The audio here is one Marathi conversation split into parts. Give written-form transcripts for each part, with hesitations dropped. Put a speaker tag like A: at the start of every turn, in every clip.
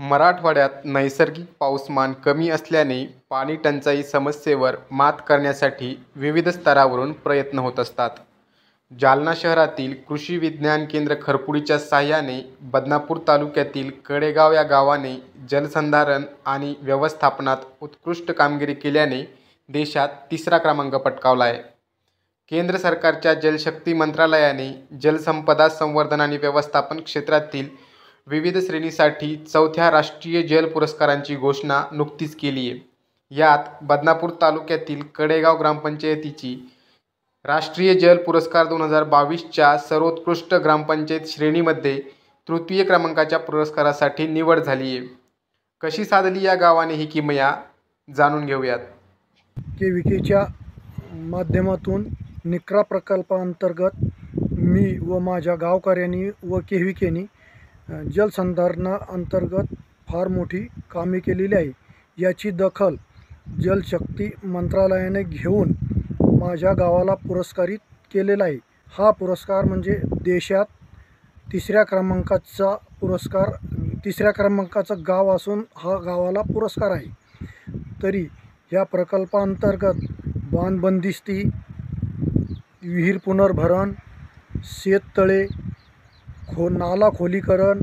A: मराठवाड्यात नैसर्गिक पाऊसमान कमी असल्याने पाणी टंचाई समस्येवर मात करण्यासाठी विविध स्तरावरून प्रयत्न होत असतात. जालना शहरातील कृषी विज्ञान केंद्र खरपुडीच्या साहाय्याने बदनापूर तालुक्यातील कडेगाव या गावाने जलसंधारण आणि व्यवस्थापनात उत्कृष्ट कामगिरी केल्याने देशात 3रा क्रमांक पटकावला आहे. केंद्र सरकारच्या जलशक्ती मंत्रालयाने जलसंपदा संवर्धन आणि व्यवस्थापन क्षेत्रातील विविध श्रेणीसाठी 4थ्या राष्ट्रीय जल पुरस्कारांची घोषणा नुकतीच केली आहे. यात बदनापूर तालुक्यातील कडेगाव ग्रामपंचायतीची राष्ट्रीय जल पुरस्कार 2022च्या सर्वोत्कृष्ट ग्रामपंचायत श्रेणीमध्ये तृतीय क्रमांकाच्या पुरस्कारासाठी निवड झाली आहे. कशी साधली या गावाने ही किमया जाणून घेऊयात.
B: KVKच्या माध्यमातून निक्रा प्रकल्पाअंतर्गत मी व माझ्या गावकऱ्यांनी व KVKनी जलसंधारणाअंतर्गत फार मोठी कामे केलेली आहे. याची दखल जलशक्ती मंत्रालयाने घेऊन माझ्या गावाला पुरस्कारित केलेला आहे. हा पुरस्कार म्हणजे देशात 3ऱ्या क्रमांकाचा पुरस्कार, 3ऱ्या क्रमांकाचं गाव असून हा गावाला पुरस्कार आहे. तरी या प्रकल्पाअंतर्गत बांध बंदिस्ती, विहीर पुनर्भरण, शेततळे, नाला खोलीकरण,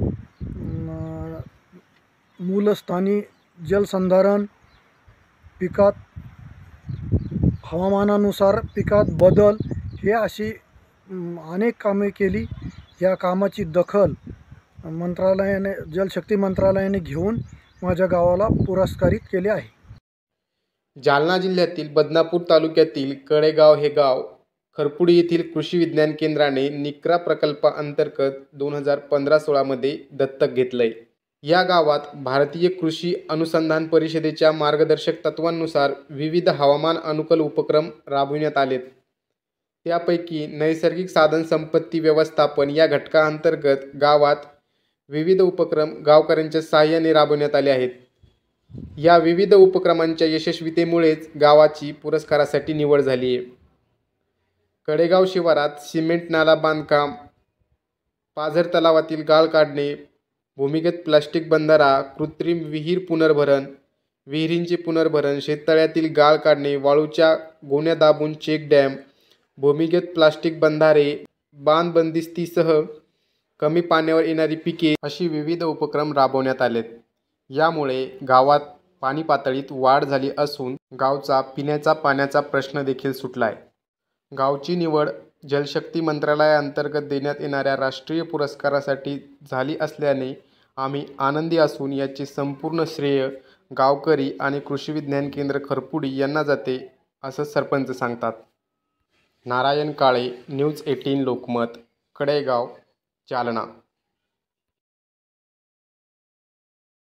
B: मूलस्थानी जलसंधारण, पिकात हवामानानुसार पिकात बदल, हे अशी अनेक कामे केली. या कामाची दखल जलशक्ती मंत्रालयाने घेऊन माझ्या गावाला पुरस्कारित केले आहे.
A: जालना जिल्ह्यातील बदनापूर तालुक्यातील कडेगाव हे गाव खरपुडी येथील कृषी विज्ञान केंद्राने निक्रा प्रकल्पाअंतर्गत 2015-16 मध्ये दत्तक घेतलंय. या गावात भारतीय कृषी अनुसंधान परिषदेच्या मार्गदर्शक तत्वांनुसार विविध हवामान अनुकूल उपक्रम राबविण्यात आलेत. त्यापैकी नैसर्गिक साधनसंपत्ती व्यवस्थापन या घटकाअंतर्गत गावात विविध उपक्रम गावकऱ्यांच्या साहाय्याने राबविण्यात आले आहेत. या विविध उपक्रमांच्या यशस्वीतेमुळेच गावाची पुरस्कारासाठी निवड झाली आहे. कडेगाव शिवारात सिमेंट नाला बांधकाम, पाझर तलावातील गाळ काढणे, भूमिगत प्लास्टिक बंधारा, कृत्रिम विहीर पुनर्भरण, विहिरींचे पुनर्भरण, शेततळ्यातील गाळ काढणे, वाळूच्या गोण्या दाबून चेक डॅम, भूमिगत प्लास्टिक बंधारे, बांध बंदिस्तीसह कमी पाण्यावर येणारी पिके अशी विविध उपक्रम राबवण्यात आलेत. यामुळे गावात पाणी पातळीत वाढ झाली असून गावचा पिण्याचा पाण्याचा प्रश्न देखील सुटला आहे. गावची निवड जलशक्ती मंत्रालयाअंतर्गत देण्यात येणाऱ्या राष्ट्रीय पुरस्कारासाठी झाली असल्याने आम्ही आनंदी असून याचे संपूर्ण श्रेय गावकरी आणि कृषी विज्ञान केंद्र खरपुडी यांना जाते, असं सरपंच सांगतात. नारायण काळे, न्यूज 18 लोकमत, कडेगाव, जालना.